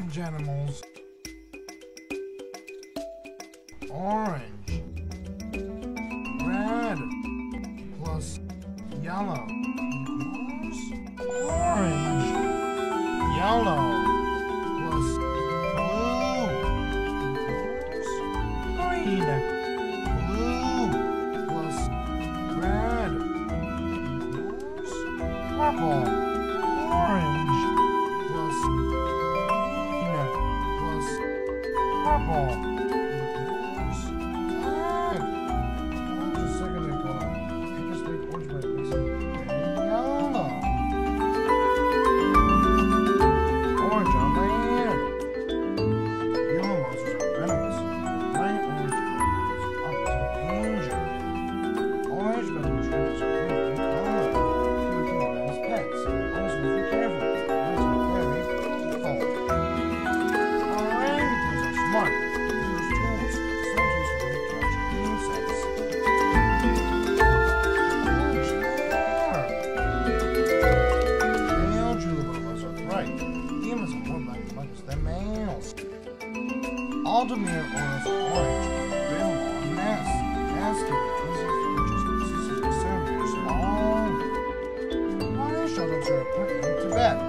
animals. Orange. Red plus yellow equals orange. Yellow plus blue equals green. Blue plus red equals purple. Orange plus green plus purple equals red. Just a second ago, I just think orange might be some yellow. Orange on my hand. Yellow monsters are venomous. Bright orange glows up to danger. Orange venomous creatures are green in color. People can have them as pets. Always must be careful. Birds are very peaceful. Orangutans are smart. They use tools. Some tools for them to catch insects. Orange more. Male juveniles are bright. Females are more black and white than males. Aldemir oils are orange. Real long nests. Nests can be easy for just pieces of centimeters long. Why should the put into bed?